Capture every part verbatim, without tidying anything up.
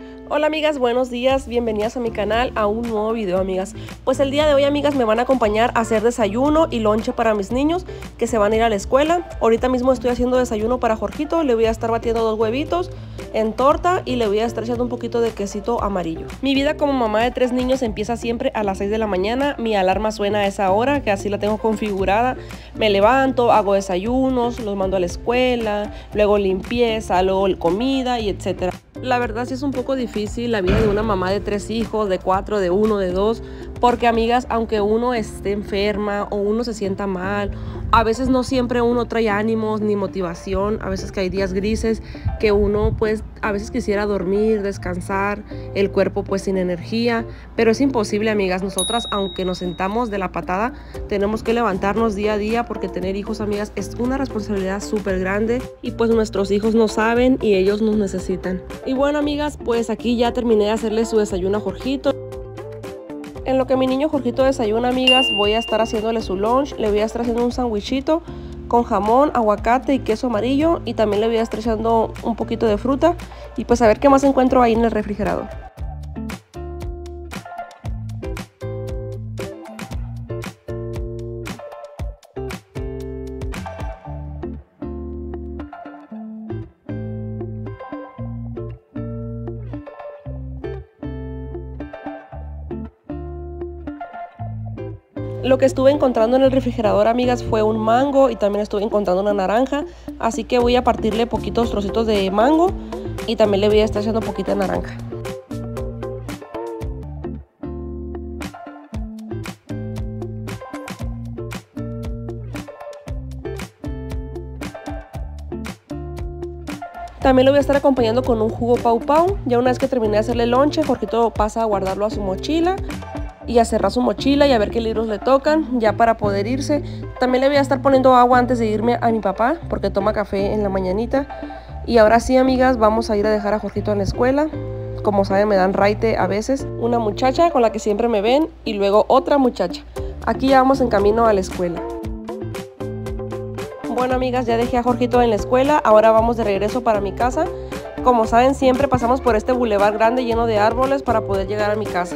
Hola amigas, buenos días, bienvenidas a mi canal, a un nuevo video amigas. Pues el día de hoy amigas me van a acompañar a hacer desayuno y lonche para mis niños que se van a ir a la escuela. Ahorita mismo estoy haciendo desayuno para Jorgito, le voy a estar batiendo dos huevitos en torta y le voy a estar echando un poquito de quesito amarillo. Mi vida como mamá de tres niños empieza siempre a las seis de la mañana, mi alarma suena a esa hora, que así la tengo configurada. Me levanto, hago desayunos, los mando a la escuela, luego limpieza, luego comida y etcétera. La verdad sí es un poco difícil la vida de una mamá de tres hijos, de cuatro, de uno, de dos, porque amigas, aunque uno esté enferma o uno se sienta mal, a veces no siempre uno trae ánimos ni motivación, a veces que hay días grises que uno pues a veces quisiera dormir, descansar, el cuerpo pues sin energía, pero es imposible amigas. Nosotras aunque nos sentamos de la patada tenemos que levantarnos día a día, porque tener hijos amigas es una responsabilidad súper grande y pues nuestros hijos no saben y ellos nos necesitan. Y bueno amigas, pues aquí ya terminé de hacerle su desayuno a Jorgito. En lo que mi niño Jorgito desayuna amigas, voy a estar haciéndole su lunch. Le voy a estar haciendo un sandwichito con jamón, aguacate y queso amarillo, y también le voy a estar echando un poquito de fruta y pues a ver qué más encuentro ahí en el refrigerador. Lo que estuve encontrando en el refrigerador amigas fue un mango y también estuve encontrando una naranja, así que voy a partirle poquitos trocitos de mango y también le voy a estar echando poquita de naranja. También lo voy a estar acompañando con un jugo Pau Pau. Ya una vez que terminé de hacerle lonche, Jorgito pasa a guardarlo a su mochila y a cerrar su mochila y a ver qué libros le tocan ya para poder irse. También le voy a estar poniendo agua antes de irme a mi papá, porque toma café en la mañanita. Y ahora sí amigas, vamos a ir a dejar a Jorgito en la escuela. Como saben, me dan raite a veces. Una muchacha con la que siempre me ven y luego otra muchacha. Aquí ya vamos en camino a la escuela. Bueno amigas, ya dejé a Jorgito en la escuela, ahora vamos de regreso para mi casa. Como saben, siempre pasamos por este bulevar grande lleno de árboles para poder llegar a mi casa.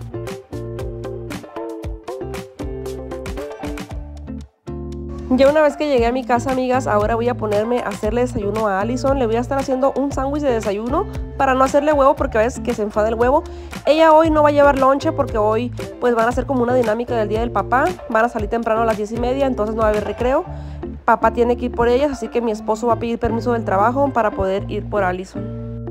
Ya una vez que llegué a mi casa amigas, ahora voy a ponerme a hacerle desayuno a Allison. Le voy a estar haciendo un sándwich de desayuno para no hacerle huevo, porque a veces que se enfada el huevo. Ella hoy no va a llevar lonche porque hoy pues van a hacer como una dinámica del día del papá. Van a salir temprano a las diez y media, entonces no va a haber recreo. Papá tiene que ir por ellas, así que mi esposo va a pedir permiso del trabajo para poder ir por Allison.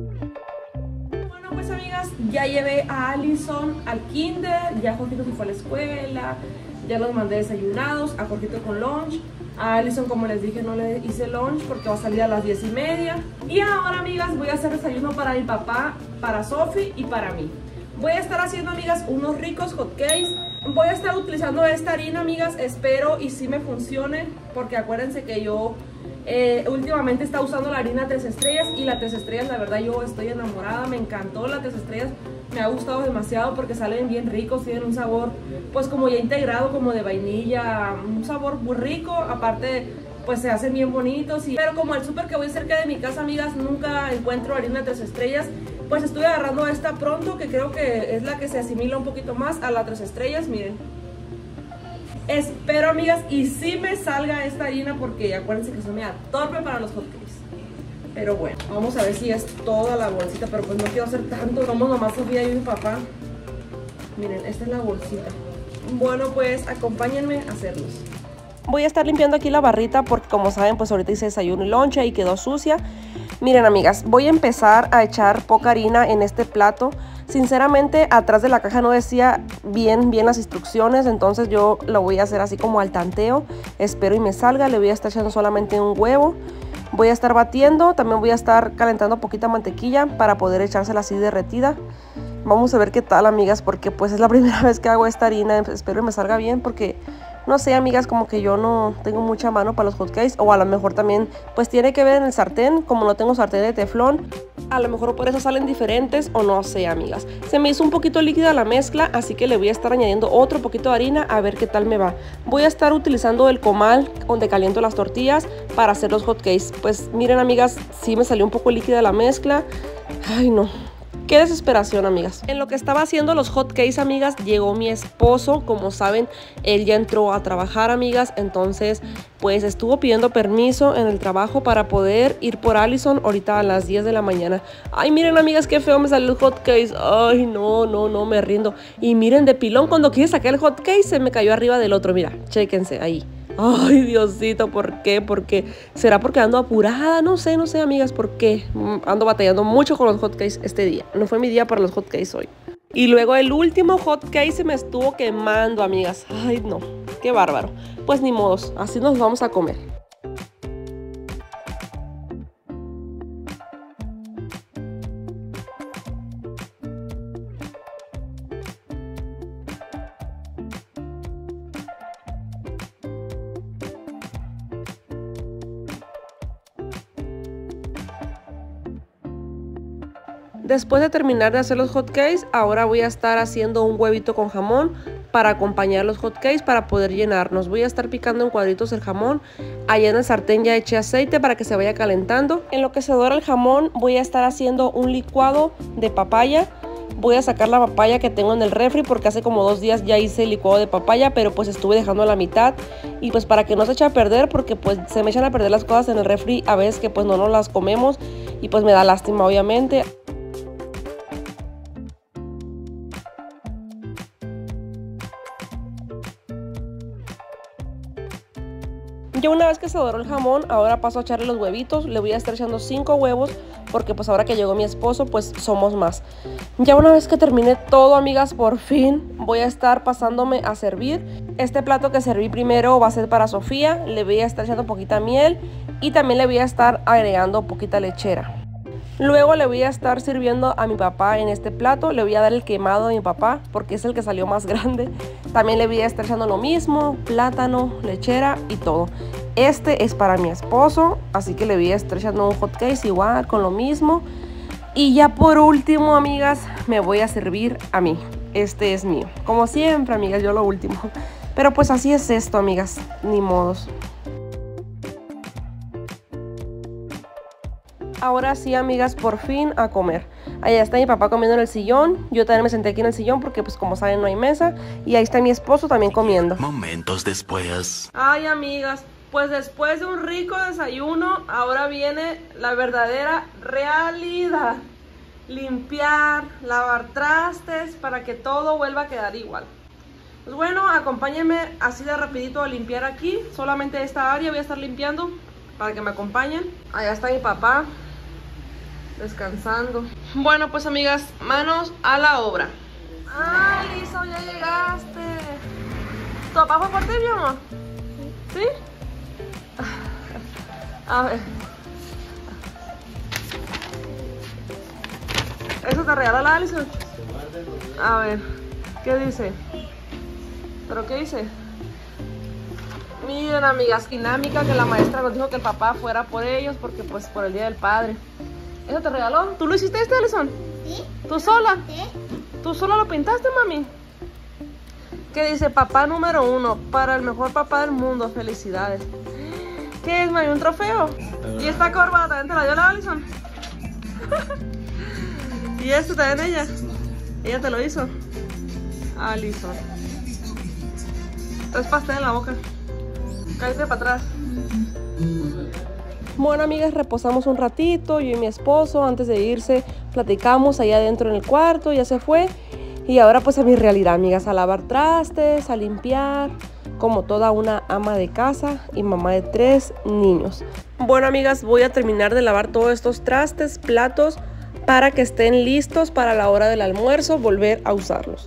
Bueno pues amigas, ya llevé a Allison al kinder, ya Jorgito se fue a la escuela. Ya los mandé desayunados, a Jorgito con lunch. A Allison, como les dije, no le hice lunch porque va a salir a las diez y media. Y ahora, amigas, voy a hacer desayuno para mi papá, para Sophie y para mí. Voy a estar haciendo, amigas, unos ricos hotcakes. Voy a estar utilizando esta harina, amigas, espero y sí me funcione, porque acuérdense que yo eh, últimamente está usando la harina Tres Estrellas, y la Tres Estrellas, la verdad, yo estoy enamorada, me encantó la Tres Estrellas. Me ha gustado demasiado porque salen bien ricos, tienen un sabor pues como ya integrado, como de vainilla, un sabor muy rico, aparte pues se hacen bien bonitos. Y... pero como el súper que voy cerca de mi casa, amigas, nunca encuentro harina Tres Estrellas, pues estoy agarrando esta Pronto, que creo que es la que se asimila un poquito más a la Tres Estrellas, miren. Espero, amigas, y sí me salga esta harina, porque acuérdense que soy media torpe para los hotcakes. Pero bueno, vamos a ver si es toda la bolsita, pero pues no quiero hacer tanto. Somos nomás Sofía y mi papá. Miren, esta es la bolsita. Bueno, pues acompáñenme a hacerlos. Voy a estar limpiando aquí la barrita porque, como saben, pues ahorita hice desayuno y lonche y quedó sucia. Miren, amigas, voy a empezar a echar poca harina en este plato. Sinceramente, atrás de la caja no decía bien, bien las instrucciones, entonces yo lo voy a hacer así como al tanteo. Espero y me salga. Le voy a estar echando solamente un huevo. Voy a estar batiendo, también voy a estar calentando poquita mantequilla para poder echársela así derretida. Vamos a ver qué tal, amigas, porque pues es la primera vez que hago esta harina. Espero que me salga bien, porque no sé, amigas, como que yo no tengo mucha mano para los hotcakes, o a lo mejor también pues tiene que ver en el sartén. Como no tengo sartén de teflón, a lo mejor por eso salen diferentes, o no sé, amigas. Se me hizo un poquito líquida la mezcla, así que le voy a estar añadiendo otro poquito de harina a ver qué tal me va. Voy a estar utilizando el comal donde caliento las tortillas para hacer los hotcakes. Pues miren, amigas, sí me salió un poco líquida la mezcla. Ay, no, Qué desesperación, amigas. En lo que estaba haciendo los hot cakes, amigas, llegó mi esposo. Como saben, él ya entró a trabajar, amigas. Entonces, pues estuvo pidiendo permiso en el trabajo para poder ir por Allison ahorita a las diez de la mañana. Ay, miren, amigas, qué feo me salió el hot cake. Ay, no, no, no, me rindo. Y miren, de pilón, cuando quise sacar el hot cake, se me cayó arriba del otro. Mira, chéquense ahí. Ay, Diosito, ¿por qué? ¿Por qué? ¿Será porque ando apurada? No sé, no sé, amigas, ¿por qué? Ando batallando mucho con los hotcakes este día. No fue mi día para los hotcakes hoy. Y luego el último hotcake se me estuvo quemando, amigas. Ay, no, qué bárbaro. Pues ni modos, así nos vamos a comer. Después de terminar de hacer los hotcakes, ahora voy a estar haciendo un huevito con jamón para acompañar los hotcakes para poder llenarnos. Voy a estar picando en cuadritos el jamón. Allá en el sartén ya eché aceite para que se vaya calentando. En lo que se dora el jamón, voy a estar haciendo un licuado de papaya. Voy a sacar la papaya que tengo en el refri porque hace como dos días ya hice el licuado de papaya, pero pues estuve dejando a la mitad. Y pues para que no se eche a perder, porque pues se me echan a perder las cosas en el refri a veces que pues no nos las comemos y pues me da lástima, obviamente. Ya una vez que se doró el jamón, ahora paso a echarle los huevitos. Le voy a estar echando cinco huevos porque pues ahora que llegó mi esposo, pues somos más. Ya una vez que termine todo, amigas, por fin voy a estar pasándome a servir. Este plato que serví primero va a ser para Sofía. Le voy a estar echando poquita miel y también le voy a estar agregando poquita lechera. Luego le voy a estar sirviendo a mi papá en este plato. Le voy a dar el quemado a mi papá porque es el que salió más grande. También le voy a estar echando lo mismo, plátano, lechera y todo. Este es para mi esposo, así que le voy a estar echando un hot cake igual con lo mismo. Y ya por último, amigas, me voy a servir a mí. Este es mío. Como siempre, amigas, yo lo último. Pero pues así es esto, amigas, ni modos. Ahora sí, amigas, por fin a comer. Allá está mi papá comiendo en el sillón. Yo también me senté aquí en el sillón porque pues como saben no hay mesa. Y ahí está mi esposo también comiendo. Momentos después. Ay, amigas, pues después de un rico desayuno, ahora viene la verdadera realidad. Limpiar, lavar trastes para que todo vuelva a quedar igual. Pues bueno, acompáñenme así de rapidito a limpiar aquí. Solamente esta área voy a estar limpiando para que me acompañen. Allá está mi papá descansando. Bueno, pues amigas, manos a la obra. ¡Ay, Lisa, ya llegaste! ¿Tu papá fue por ti, mi amor? ¿Sí? A ver. ¿Eso te regala la Allison? A ver, ¿qué dice? ¿Pero qué dice? Miren, amigas, dinámica que la maestra nos dijo que el papá fuera por ellos porque pues por el Día del Padre. ¿Eso te regaló? ¿Tú lo hiciste este, Allison? ¿Sí? ¿Tú sola? ¿Sí? ¿Tú sola lo pintaste, mami? ¿Qué dice? Papá número uno, para el mejor papá del mundo, felicidades. ¿Qué es, mami? ¿Un trofeo? ¿Y esta corbata también te la dio la Allison? ¿Y esto también ella? ¿Ella te lo hizo? Allison. Tres pastel en la boca. Cállate para atrás. Bueno, amigas, reposamos un ratito, yo y mi esposo, antes de irse, platicamos allá adentro en el cuarto, ya se fue. Y ahora pues a mi realidad, amigas, a lavar trastes, a limpiar, como toda una ama de casa y mamá de tres niños. Bueno, amigas, voy a terminar de lavar todos estos trastes, platos, para que estén listos para la hora del almuerzo, volver a usarlos.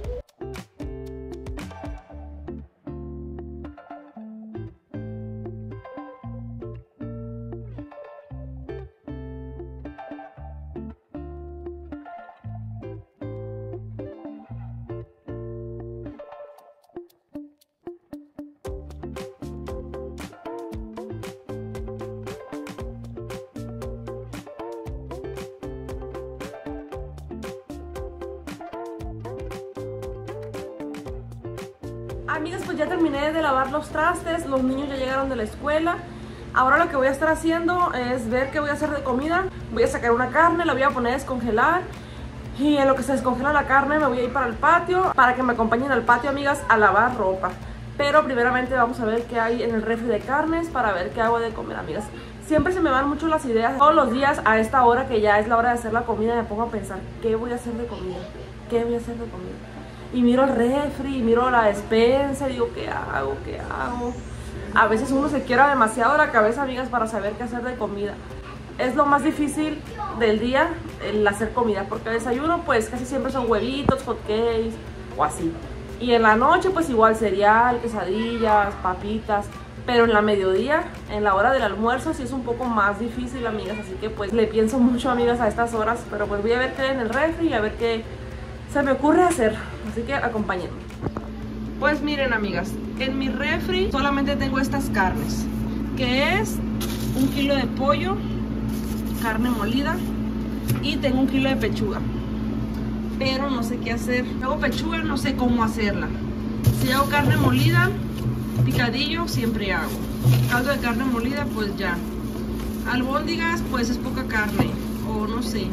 Amigas, pues ya terminé de lavar los trastes, los niños ya llegaron de la escuela. Ahora lo que voy a estar haciendo es ver qué voy a hacer de comida. Voy a sacar una carne, la voy a poner a descongelar Y en lo que se descongela la carne me voy a ir para el patio, para que me acompañen al patio, amigas, a lavar ropa. Pero primeramente vamos a ver qué hay en el refri de carnes para ver qué hago de comer, amigas. Siempre se me van mucho las ideas. Todos los días a esta hora que ya es la hora de hacer la comida me pongo a pensar, ¿qué voy a hacer de comida? ¿Qué voy a hacer de comida? Y miro el refri, y miro la despensa y digo, ¿qué hago? ¿Qué hago? A veces uno se quiebra demasiado la cabeza, amigas, para saber qué hacer de comida. Es lo más difícil del día el hacer comida, porque el desayuno pues casi siempre son huevitos, hot cakes o así. Y en la noche pues igual cereal, quesadillas, papitas. Pero en la mediodía, en la hora del almuerzo, sí es un poco más difícil, amigas. Así que pues le pienso mucho, amigas, a estas horas. Pero pues voy a ver qué hay en el refri y a ver qué se me ocurre hacer. Así que acompáñenme. Pues miren, amigas, en mi refri solamente tengo estas carnes, que es un kilo de pollo, carne molida, y tengo un kilo de pechuga. Pero no sé qué hacer. Hago pechuga, no sé cómo hacerla. Si hago carne molida, picadillo siempre hago. Caldo de carne molida, pues ya. Albóndigas, pues es poca carne, o no sé.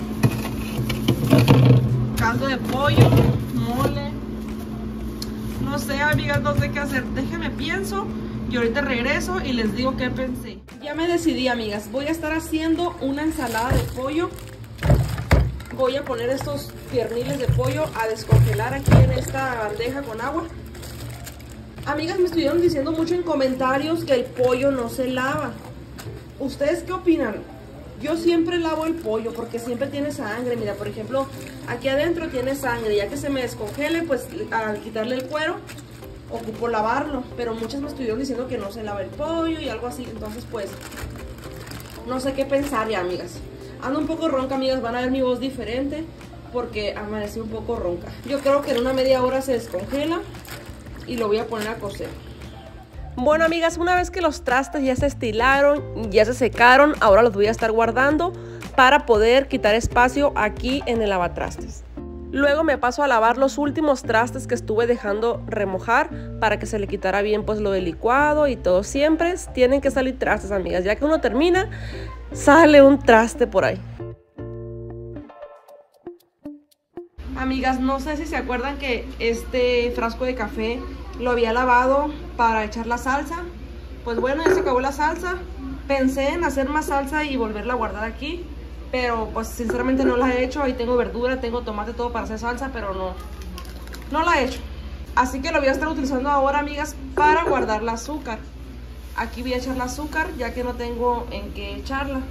Caldo de pollo, mole. No sé, amigas, no sé qué hacer. Déjenme pienso y ahorita regreso y les digo qué pensé. Ya me decidí, amigas. Voy a estar haciendo una ensalada de pollo. Voy a poner estos pierniles de pollo a descongelar aquí en esta bandeja con agua. Amigas, me estuvieron diciendo mucho en comentarios que el pollo no se lava. ¿Ustedes qué opinan? Yo siempre lavo el pollo porque siempre tiene sangre. Mira, por ejemplo, aquí adentro tiene sangre. Ya que se me descongele, pues al quitarle el cuero, ocupo lavarlo. Pero muchas me estuvieron diciendo que no se lava el pollo y algo así. Entonces, pues, no sé qué pensar ya, amigas. Ando un poco ronca, amigas. Van a ver mi voz diferente porque amanecí un poco ronca. Yo creo que en una media hora se descongela y lo voy a poner a cocer. Bueno, amigas, una vez que los trastes ya se estilaron, ya se secaron, ahora los voy a estar guardando para poder quitar espacio aquí en el lavatrastes. Luego me paso a lavar los últimos trastes que estuve dejando remojar para que se le quitara bien pues lo del licuado y todo. Siempre tienen que salir trastes, amigas. Ya que uno termina, sale un traste por ahí. Amigas, no sé si se acuerdan que este frasco de café lo había lavado para echar la salsa. Pues bueno, ya se acabó la salsa. Pensé en hacer más salsa y volverla a guardar aquí, pero pues sinceramente no la he hecho. Ahí tengo verdura, tengo tomate, todo para hacer salsa, pero no, no la he hecho. Así que lo voy a estar utilizando ahora, amigas, para guardar el azúcar. Aquí voy a echar el azúcar, ya que no tengo en qué echarla.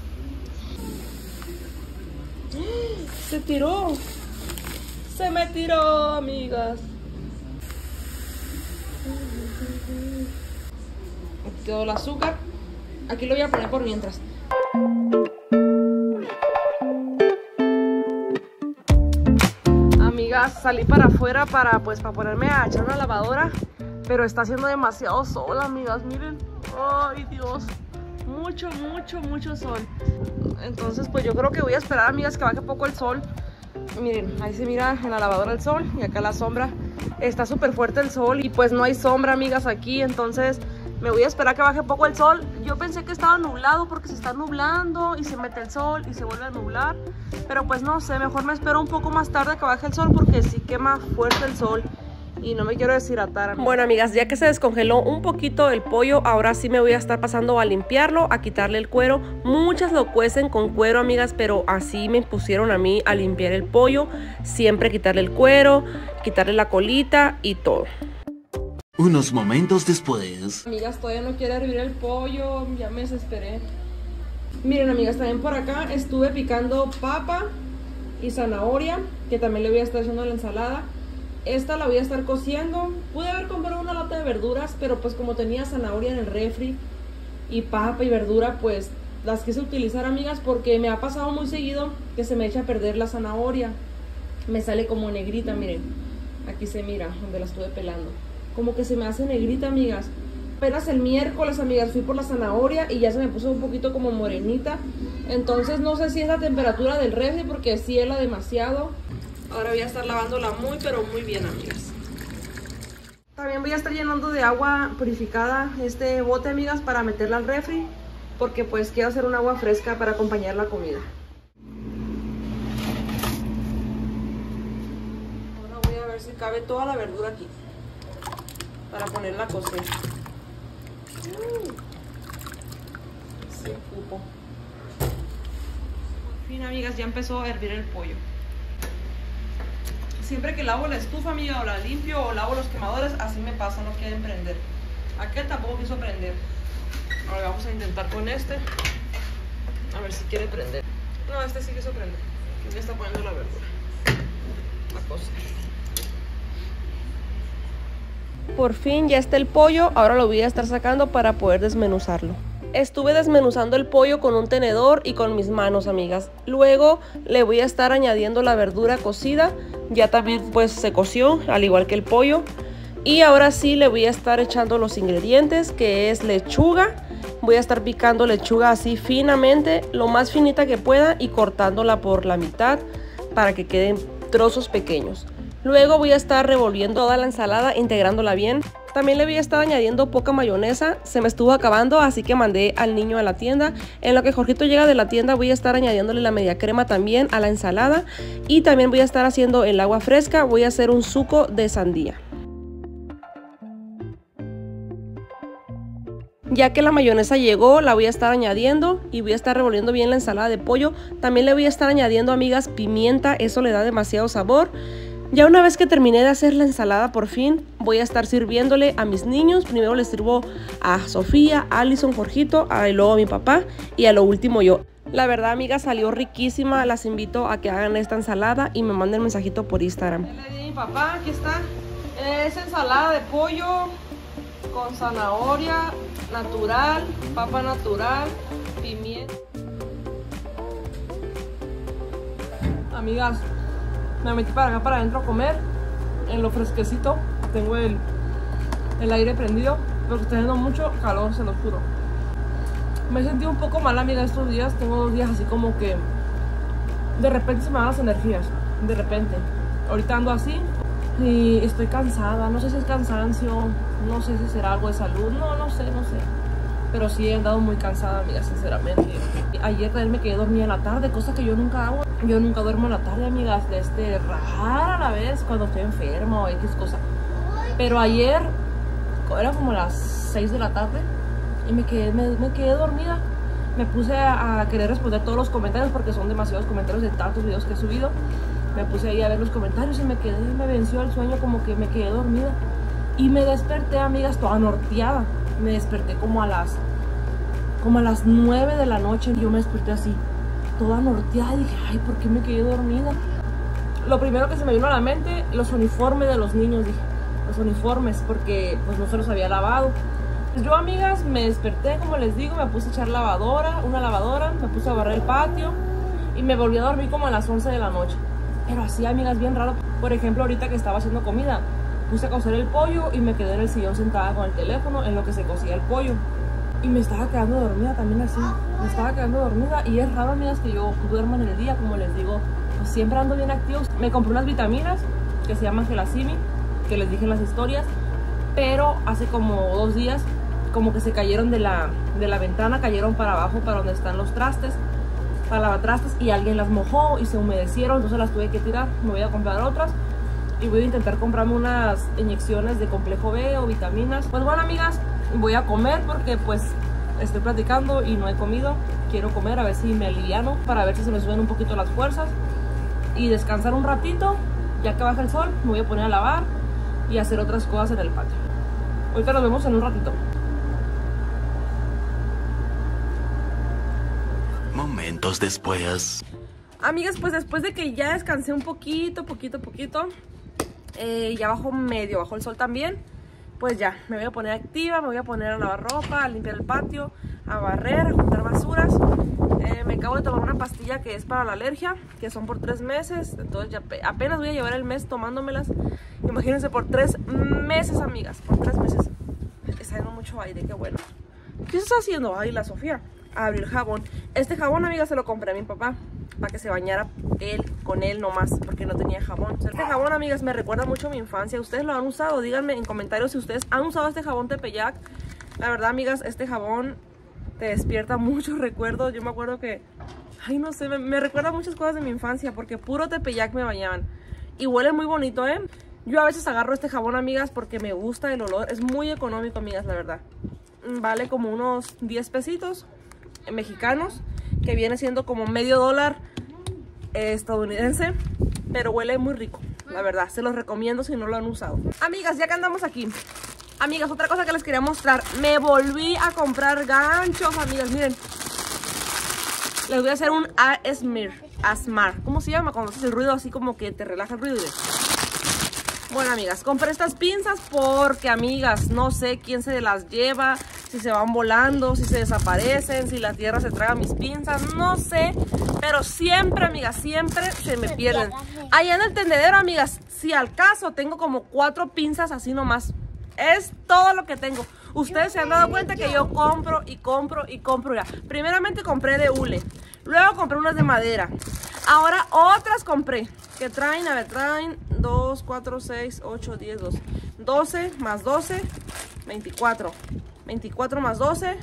Se tiró. Se me tiró, amigas. Aquí quedó el azúcar. Aquí lo voy a poner por mientras. Amigas, salí para afuera para pues para ponerme a echar una lavadora, pero está haciendo demasiado sol, amigas, miren. Ay, Dios. Mucho, mucho, mucho sol. Entonces pues yo creo que voy a esperar, amigas, que baje poco el sol. Miren, ahí se mira en la lavadora el sol y acá la sombra. Está súper fuerte el sol y pues no hay sombra, amigas, aquí. Entonces me voy a esperar que baje poco el sol. Yo pensé que estaba nublado porque se está nublando y se mete el sol y se vuelve a nublar. Pero pues no sé, mejor me espero un poco más tarde que baje el sol porque sí quema fuerte el sol y no me quiero deshidratar, amigas. Bueno, amigas, ya que se descongeló un poquito el pollo, ahora sí me voy a estar pasando a limpiarlo, a quitarle el cuero. Muchas lo cuecen con cuero, amigas, pero así me pusieron a mí a limpiar el pollo. Siempre quitarle el cuero, quitarle la colita y todo. Unos momentos después. Amigas, todavía no quiere hervir el pollo, ya me desesperé. Miren, amigas, también por acá estuve picando papa y zanahoria, que también le voy a estar haciendo la ensalada. Esta la voy a estar cociendo. Pude haber comprado una lata de verduras, pero pues como tenía zanahoria en el refri y papa y verdura, pues las quise utilizar, amigas, porque me ha pasado muy seguido que se me echa a perder la zanahoria. Me sale como negrita, miren. Aquí se mira donde la estuve pelando. Como que se me hace negrita, amigas. Apenas el miércoles, amigas, fui por la zanahoria y ya se me puso un poquito como morenita. Entonces no sé si es la temperatura del refri, porque sí hela demasiado. Ahora voy a estar lavándola muy, pero muy bien, amigas. También voy a estar llenando de agua purificada este bote, amigas, para meterla al refri, porque pues quiero hacer un agua fresca para acompañar la comida. si cabe toda la verdura aquí para ponerla a cocer. Mm. Sí, cupo. Por fin, amigas, ya empezó a hervir el pollo. Siempre que lavo la estufa, amiga, o la limpio o lavo los quemadores, así me pasa, no quieren prender. Aquel tampoco quiso prender. Ahora vamos a intentar con este. A ver si quiere prender. No, este sí quiso prender. Ya está poniendo la verdura. La cosa. Por fin ya está el pollo. Ahora lo voy a estar sacando para poder desmenuzarlo. Estuve desmenuzando el pollo con un tenedor y con mis manos, amigas. Luego le voy a estar añadiendo la verdura cocida. Ya también pues se coció, al igual que el pollo. Y ahora sí le voy a estar echando los ingredientes, que es lechuga. Voy a estar picando lechuga así finamente, lo más finita que pueda, y cortándola por la mitad para que queden trozos pequeños. Luego voy a estar revolviendo toda la ensalada, integrándola bien. También le voy a estar añadiendo poca mayonesa, se me estuvo acabando, así que mandé al niño a la tienda. En lo que Jorgito llega de la tienda voy a estar añadiéndole la media crema también a la ensalada. Y también voy a estar haciendo el agua fresca, voy a hacer un suco de sandía. Ya que la mayonesa llegó, la voy a estar añadiendo y voy a estar revolviendo bien la ensalada de pollo. También le voy a estar añadiendo, amigas, pimienta, eso le da demasiado sabor. Ya una vez que terminé de hacer la ensalada, por fin voy a estar sirviéndole a mis niños. Primero les sirvo a Sofía, a Alison, Jorgito, a, y luego a mi papá y a lo último yo. La verdad, amigas, salió riquísima. Las invito a que hagan esta ensalada y me manden mensajito por Instagram. Le di a mi papá, aquí está. Es ensalada de pollo con zanahoria natural, papa natural, pimienta. Amigas, me metí para acá para adentro a comer en lo fresquecito. Tengo el, el aire prendido porque está haciendo mucho calor, se los juro. Me he sentido un poco mal, amiga, estos días. Tengo dos días así como que de repente se me van las energías. De repente. Ahorita ando así y estoy cansada. No sé si es cansancio, no sé si será algo de salud. No, no sé, no sé. Pero sí he andado muy cansada, amiga, sinceramente. Ayer también me quedé dormida en la tarde, cosa que yo nunca hago. Yo nunca duermo en la tarde, amigas. De este, rara a la vez cuando estoy enferma o X cosa. Pero ayer era como las seis de la tarde y me quedé, me, me quedé dormida. Me puse a, a querer responder todos los comentarios porque son demasiados comentarios de tantos videos que he subido. Me puse ahí a ver los comentarios y me quedé, me venció el sueño, como que me quedé dormida. Y me desperté, amigas, toda norteada. Me desperté como a las como a las nueve de la noche. Yo me desperté así, toda norteada, y dije, ay, ¿por qué me quedé dormida? Lo primero que se me vino a la mente, los uniformes de los niños, dije, los uniformes, porque pues no se los había lavado. Yo, amigas, me desperté, como les digo, me puse a echar lavadora, una lavadora, me puse a barrer el patio y me volví a dormir como a las once de la noche. Pero así, amigas, bien raro. Por ejemplo, ahorita que estaba haciendo comida, puse a cocer el pollo y me quedé en el sillón sentada con el teléfono en lo que se cocía el pollo. Y me estaba quedando dormida también así. Me estaba quedando dormida y es raro, amigas, que yo duermo en el día, como les digo. Pues siempre ando bien activo. Me compré unas vitaminas que se llaman Gelasimi, que les dije en las historias. Pero hace como dos días, como que se cayeron de la, de la ventana, cayeron para abajo, para donde están los trastes, para lavar trastes, y alguien las mojó y se humedecieron, entonces las tuve que tirar. Me voy a comprar otras. Y voy a intentar comprarme unas inyecciones de complejo B o vitaminas. Pues bueno, amigas, voy a comer porque pues estoy platicando y no he comido. Quiero comer, a ver si me aliviano, para ver si se me suben un poquito las fuerzas. Y descansar un ratito. Ya que baja el sol, me voy a poner a lavar y hacer otras cosas en el patio. Ahorita nos vemos en un ratito. Momentos después. Amigas, pues después de que ya descansé un poquito, poquito, poquito, eh, ya bajó medio, bajó el sol también, pues ya, me voy a poner activa, me voy a poner a lavar ropa, a limpiar el patio, a barrer, a juntar basuras. Eh, me acabo de tomar una pastilla que es para la alergia, que son por tres meses, entonces ya apenas voy a llevar el mes tomándomelas. Imagínense, por tres meses, amigas, por tres meses. Está dando mucho aire, qué bueno. ¿Qué está haciendo? Ay, la Sofía. Abrir jabón. Este jabón, amiga, se lo compré a mi papá para que se bañara él, con él nomás, porque no tenía jabón. Este jabón, amigas, me recuerda mucho a mi infancia. ¿Ustedes lo han usado? Díganme en comentarios si ustedes han usado este jabón Tepeyac. La verdad, amigas, este jabón te despierta muchos recuerdos. Yo me acuerdo que, ay, no sé, me, me recuerda muchas cosas de mi infancia, porque puro Tepeyac me bañaban. Y huele muy bonito, ¿eh? Yo a veces agarro este jabón, amigas, porque me gusta el olor. Es muy económico, amigas, la verdad. Vale como unos diez pesitos mexicanos, que viene siendo como medio dólar eh, estadounidense, pero huele muy rico, la verdad. Se los recomiendo si no lo han usado. Amigas, ya que andamos aquí, amigas, otra cosa que les quería mostrar. Me volví a comprar ganchos, amigas, miren. Les voy a hacer un A S M R, A S M R. ¿Cómo se llama? Cuando haces el ruido así como que te relaja el ruido. Bueno, amigas, compré estas pinzas porque, amigas, no sé quién se las lleva, si se van volando, si se desaparecen, si la tierra se traga mis pinzas, no sé. Pero siempre, amigas, siempre se me pierden. Allá en el tendedero, amigas, si al caso tengo como cuatro pinzas así nomás. Es todo lo que tengo. Ustedes se han dado cuenta que yo compro y compro y compro ya. Primeramente compré de hule, luego compré unas de madera. Ahora otras compré que traen, a ver, traen dos, cuatro, seis, ocho, diez, doce. doce más doce, veinticuatro. veinticuatro más doce,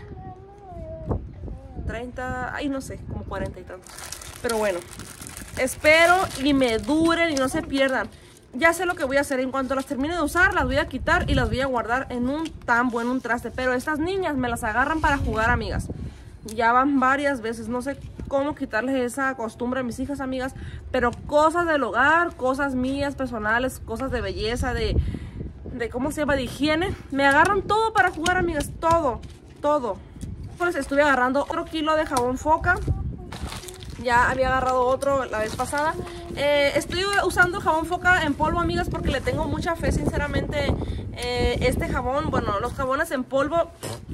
treinta, ay no sé, como cuarenta y tantos. Pero bueno, espero y me duren y no se pierdan. Ya sé lo que voy a hacer. En cuanto las termine de usar, las voy a quitar y las voy a guardar en un tan buen un traste. Pero estas niñas me las agarran para jugar, amigas. Ya van varias veces. No sé cómo quitarles esa costumbre a mis hijas, amigas. Pero cosas del hogar, cosas mías, personales, cosas de belleza, de, de ¿cómo se llama? De higiene. Me agarran todo para jugar, amigas. Todo, todo. Pues estuve agarrando otro kilo de jabón Foca. Ya había agarrado otro la vez pasada. Eh, estoy usando jabón Foca en polvo, amigas, porque le tengo mucha fe, sinceramente. Eh, este jabón, bueno, los jabones en polvo.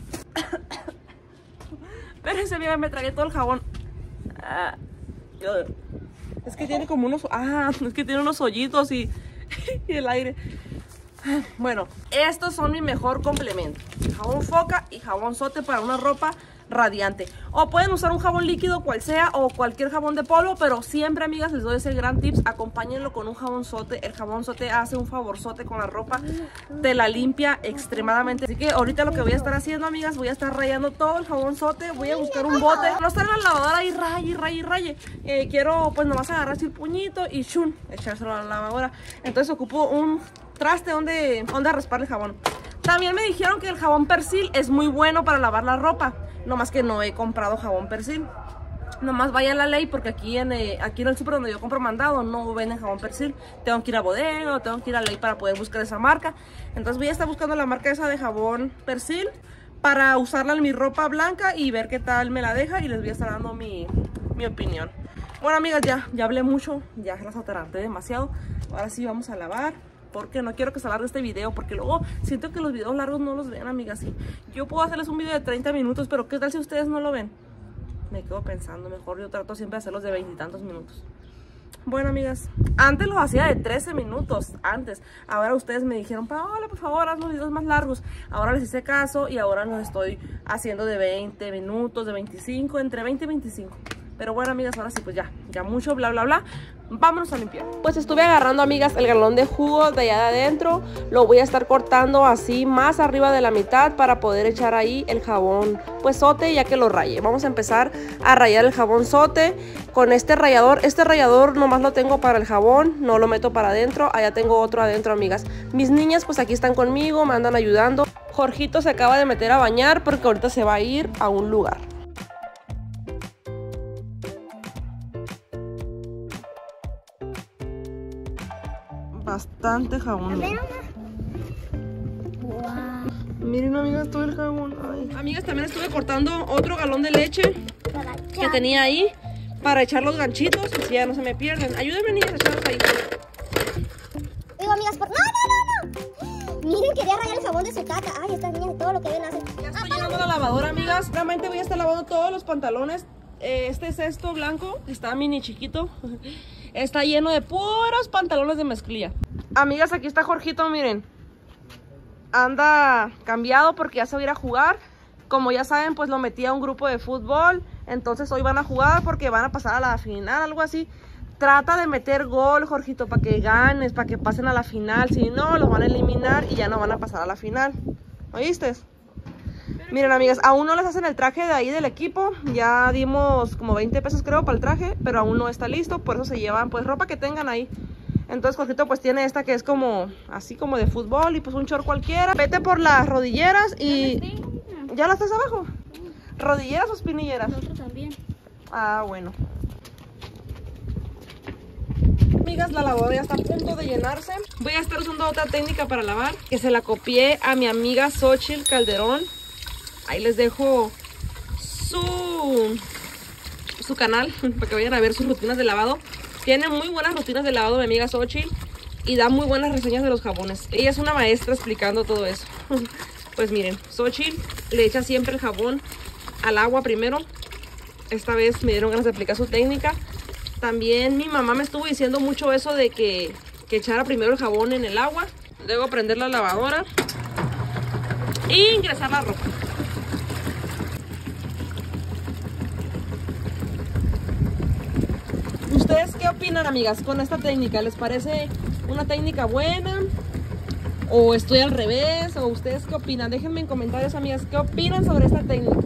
Espérense, mira, me tragué todo el jabón. Ah, es que tiene como unos... Ah, es que tiene unos hoyitos y, y el aire. Bueno, estos son mi mejor complemento. Jabón Foca y jabón Sote para una ropa radiante. O pueden usar un jabón líquido cual sea, o cualquier jabón de polvo, pero siempre, amigas, les doy ese gran tips: acompáñenlo con un jabón Sote. El jabón Sote hace un favorzote con la ropa, te la limpia extremadamente. Así que ahorita lo que voy a estar haciendo, amigas, voy a estar rayando todo el jabón Sote. Voy a buscar un bote, no estar en la lavadora y raye, raye, raye. Eh, quiero pues nomás agarrar así el puñito y chun, echárselo a la lavadora. Entonces ocupo un traste donde, donde raspar el jabón. También me dijeron que el jabón Persil es muy bueno para lavar la ropa. No más que no he comprado jabón Persil. Nomás vaya a la ley, porque aquí en, eh, aquí en el súper donde yo compro mandado no venden jabón Persil. Tengo que ir a bodega o tengo que ir a la ley para poder buscar esa marca. Entonces voy a estar buscando la marca esa de jabón Persil para usarla en mi ropa blanca y ver qué tal me la deja, y les voy a estar dando mi, mi opinión. Bueno, amigas, ya, ya hablé mucho, ya las ataranté demasiado. Ahora sí vamos a lavar, porque no quiero que se alargue este video, porque luego siento que los videos largos no los ven, amigas. Sí, yo puedo hacerles un video de treinta minutos, pero ¿qué tal si ustedes no lo ven? Me quedo pensando, mejor yo trato siempre de hacerlos de veintitantos minutos. Bueno, amigas, antes los hacía de trece minutos, antes. Ahora ustedes me dijeron, Paola, por favor, haz los videos más largos. Ahora les hice caso y ahora los estoy haciendo de veinte minutos, de veinticinco, entre veinte y veinticinco. Pero bueno, amigas, ahora sí, pues ya, ya mucho bla bla bla. Vámonos a limpiar. Pues estuve agarrando, amigas, el galón de jugo de allá de adentro. Lo voy a estar cortando así más arriba de la mitad para poder echar ahí el jabón pues Sote, ya que lo raye. Vamos a empezar a rayar el jabón Sote con este rallador. Este rallador nomás lo tengo para el jabón, no lo meto para adentro. Allá tengo otro adentro, amigas. Mis niñas pues aquí están conmigo, me andan ayudando. Jorgito se acaba de meter a bañar porque ahorita se va a ir a un lugar. Bastante jabón. Wow. Miren, amigas, todo el jabón. Ay. Amigas, también estuve cortando otro galón de leche que tenía ahí para echar los ganchitos, así ya no se me pierden. Ayúdenme, niñas, a echarlos ahí. Digo, amigas, por... ¡No, no, no, no! Miren, quería rayar el jabón de su caca. Ay, estas niñas, todo lo que ven hacen. Ya estoy llenando la lavadora, amigas. Realmente voy a estar lavando todos los pantalones. Este cesto blanco está mini chiquito. Está lleno de puros pantalones de mezclilla. Amigas, aquí está Jorgito, miren. Anda cambiado porque ya se va a ir a jugar. Como ya saben, pues lo metí a un grupo de fútbol. Entonces hoy van a jugar porque van a pasar a la final, algo así. Trata de meter gol, Jorgito, para que ganes, para que pasen a la final. Si no, los van a eliminar y ya no van a pasar a la final. ¿Oíste? Miren, amigas, aún no les hacen el traje de ahí del equipo. Ya dimos como veinte pesos creo para el traje, pero aún no está listo. Por eso se llevan pues ropa que tengan ahí. Entonces Jorgito pues tiene esta que es como, así como de fútbol y pues un short cualquiera. Vete por las rodilleras y... ¿Ya las estás abajo? ¿Rodilleras o espinilleras? Nosotros también. Ah, bueno. Amigas, la lavadora ya está a punto de llenarse. Voy a estar usando otra técnica para lavar, que se la copié a mi amiga Xochitl Calderón. Ahí les dejo su, su canal para que vayan a ver sus rutinas de lavado. Tiene muy buenas rutinas de lavado mi amiga Xochitl y da muy buenas reseñas de los jabones. Ella es una maestra explicando todo eso. Pues miren, Xochitl le echa siempre el jabón al agua primero. Esta vez me dieron ganas de aplicar su técnica. También mi mamá me estuvo diciendo mucho eso de que, que echara primero el jabón en el agua, luego prender la lavadora e ingresar la ropa. ¿Ustedes qué opinan, amigas, con esta técnica? ¿Les parece una técnica buena? ¿O estoy al revés? ¿O ustedes qué opinan? Déjenme en comentarios, amigas, ¿qué opinan sobre esta técnica?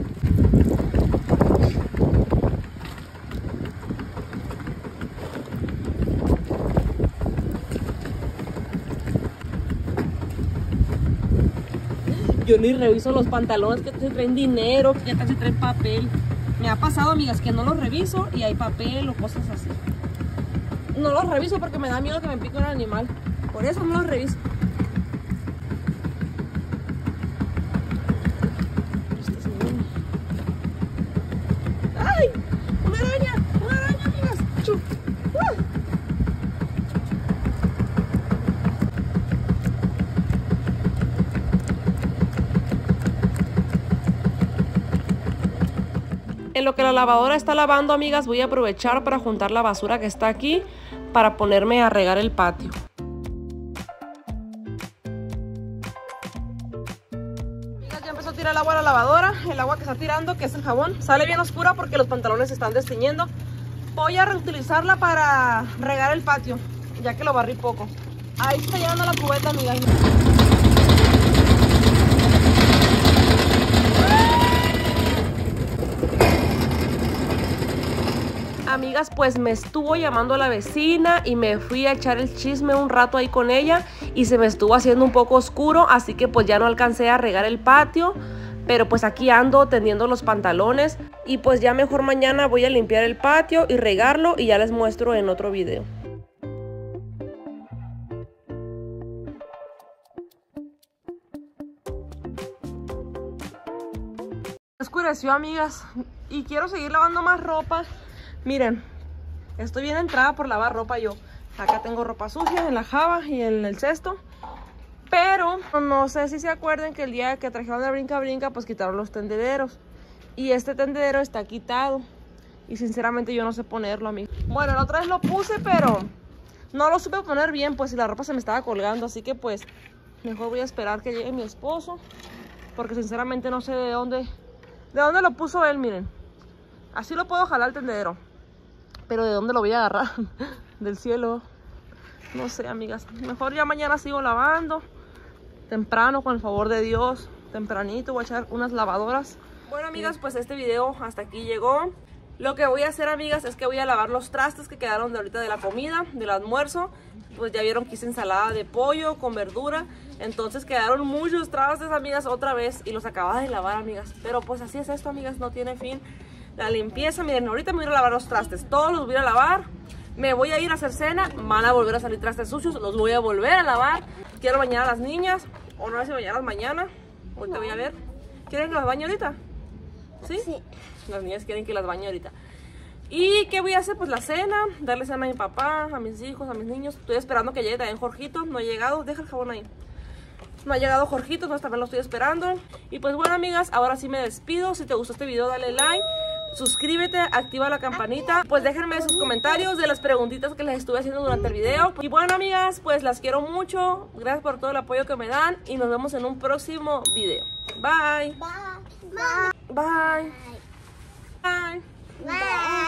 Yo ni reviso los pantalones que te traen dinero, que te traen papel. Me ha pasado, amigas, que no los reviso y hay papel o cosas así. No los reviso porque me da miedo que me pique un animal. Por eso no los reviso. ¡Ay! ¡Una araña! ¡Una araña, amigas! ¡Chu! ¡Uh! En lo que la lavadora está lavando, amigas, voy a aprovechar para juntar la basura que está aquí para ponerme a regar el patio. Amigas, ya empezó a tirar el agua a la lavadora. El agua que está tirando, que es el jabón, sale bien oscura porque los pantalones se están desteñiendo. Voy a reutilizarla para regar el patio, ya que lo barrí poco. Ahí está llenando la cubeta, amigas. Amigas, pues me estuvo llamando la vecina y me fui a echar el chisme un rato ahí con ella y se me estuvo haciendo un poco oscuro, así que pues ya no alcancé a regar el patio, pero pues aquí ando tendiendo los pantalones y pues ya mejor mañana voy a limpiar el patio y regarlo y ya les muestro en otro video. Oscureció, amigas, y quiero seguir lavando más ropa. Miren, estoy bien entrada por lavar ropa yo. Acá tengo ropa sucia en la java y en el cesto. Pero no sé si se acuerdan que el día que trajeron la brinca brinca, pues quitaron los tendederos. Y este tendedero está quitado. Y sinceramente yo no sé ponerlo, amigo. Bueno, la otra vez lo puse, pero no lo supe poner bien, pues si la ropa se me estaba colgando. Así que pues mejor voy a esperar que llegue mi esposo, porque sinceramente no sé de dónde, de dónde lo puso él, miren. Así lo puedo jalar el tendedero, pero ¿de dónde lo voy a agarrar? Del cielo. No sé, amigas. Mejor ya mañana sigo lavando. Temprano, con el favor de Dios. Tempranito voy a echar unas lavadoras. Bueno, amigas, pues este video hasta aquí llegó. Lo que voy a hacer, amigas, es que voy a lavar los trastes que quedaron de ahorita de la comida, del almuerzo. Pues ya vieron que hice ensalada de pollo con verdura. Entonces quedaron muchos trastes, amigas, otra vez. Y los acababa de lavar, amigas. Pero pues así es esto, amigas, no tiene fin. La limpieza, miren, ahorita me voy a ir a lavar los trastes. Todos los voy a lavar. Me voy a ir a hacer cena. Van a volver a salir trastes sucios. Los voy a volver a lavar. Quiero bañar a las niñas. O no sé si bañarlas mañana. Ahorita voy a ver. ¿Quieren que las bañe ahorita? ¿Sí? Sí. Las niñas quieren que las bañe ahorita. ¿Y qué voy a hacer? Pues la cena. Darle cena a mi papá, a mis hijos, a mis niños. Estoy esperando que llegue también Jorgito. No ha llegado. Deja el jabón ahí. No ha llegado Jorgito, entonces también lo estoy esperando. Y pues bueno, amigas, ahora sí me despido. Si te gustó este video, dale like, suscríbete, activa la campanita. Pues déjenme sus comentarios de las preguntitas que les estuve haciendo durante el video. Y bueno, amigas, pues las quiero mucho. Gracias por todo el apoyo que me dan. Y nos vemos en un próximo video. Bye. Bye. Bye. Bye. Bye. Bye.